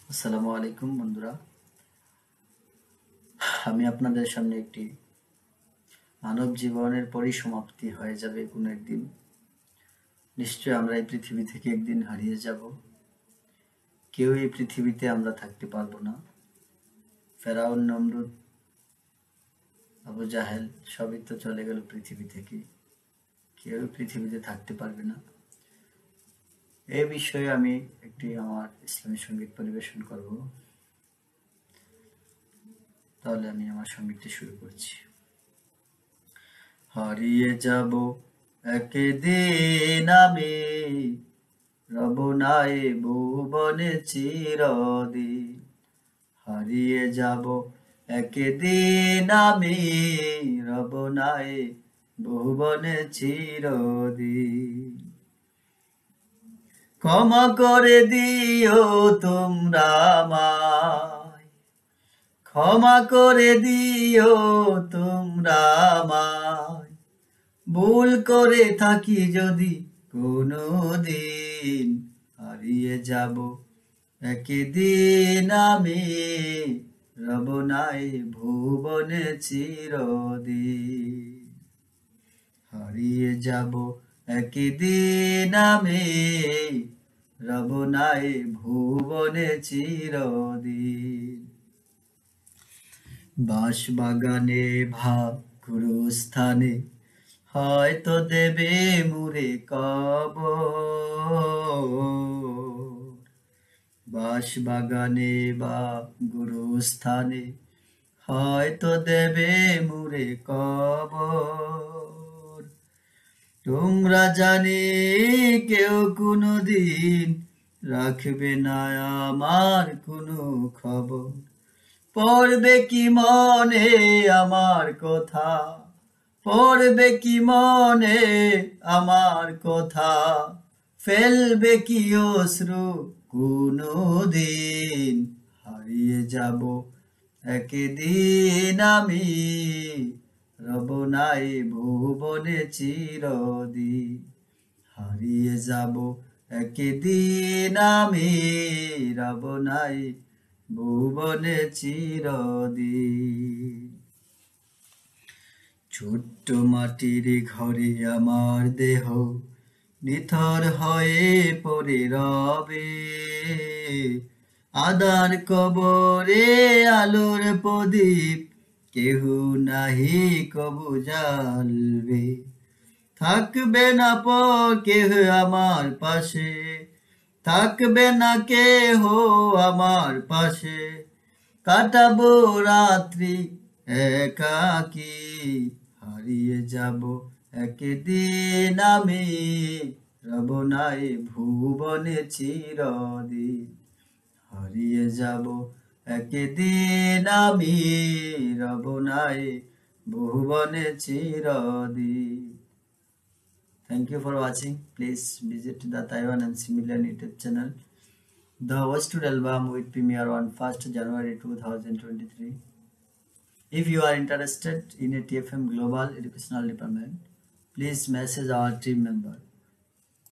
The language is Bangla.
আসসালামু আলাইকুম বন্ধুরা, আমি আপনাদের সামনে একটি মানব জীবনের পরিসমাপ্তি হয়ে যাবে কোনো একদিন। নিশ্চয় আমরা এই পৃথিবী থেকে একদিন হারিয়ে যাব। কেউ এই পৃথিবীতে আমরা থাকতে পারবো না। ফেরাউন, নমরুদ, আবু জাহেল সবই তো চলে গেল পৃথিবী থেকে। কেউ পৃথিবীতে থাকতে পারবে না। এই বিষয়ে আমি একটি আমার ইসলামী সঙ্গীত পরিবেশন করব। তাহলে আমি আমার সঙ্গীতটি শুরু করছি। হারিয়ে যাব একদিন আমি, রব নাই ভুবনে চিরদিন। হারিয়ে যাব একদিন আমি, রব নাই ভুবনে চিরদিন। ক্ষমা করে দিও তোমরা আমায়, ক্ষমা করে দিও তোমরা আমায়। ভুল করে থাকি যদি কোনো দিন, হারিয়ে যাব একদিন আমি, রব নাই ভুবনে চিরদিন। হারিয়ে যাব একদিন আমি, রব নাই ভুবনে চিরদিন। বাঁশবাগানে ভাব গুরুস্থানে হয়তো দেবে মুরে কবর। বাঁশবাগানে বা গুরুস্থানে হয়তো দেবে মুরে কবর। তোমরা জানি কেউ কোনোদিন রাখবে না আমার কোনো খবর। পড়বে কি মনে আমার কথা, পড়বে কি মনে আমার কথা। ফেলবে কি অশ্রু কোনো দিন, হারিয়ে যাব একদিন আমি, রব নাই ভুবনে চিরদিন। হারিয়ে যাব একদিন আমি, রব নাই ভুবনে চিরদিন। ছোট্ট মাটির ঘরে আমার দেহ নিথর হয়ে পড়ে রবে। আদার কবরে আলোর প্রদীপ কেহ নাহি কবু জ্বালবে। থাকবে না পর কেহ আমার পাশে, থাকবে না কেহ আমার পাশে। কাটাবো রাত্রি একাকী, হারিয়ে যাব একদিন আমি, রব নাই ভুবনে চিরদিন। হারিয়ে যাব একদিন আমি, রব নাই ভুবনে চিরদিন। Thank you for watching. Please visit the Taiwan and Similian YouTube channel. The Westwood album will premiere on 1st January 2023. If you are interested in a TFM Global Educational Department, please message our team member.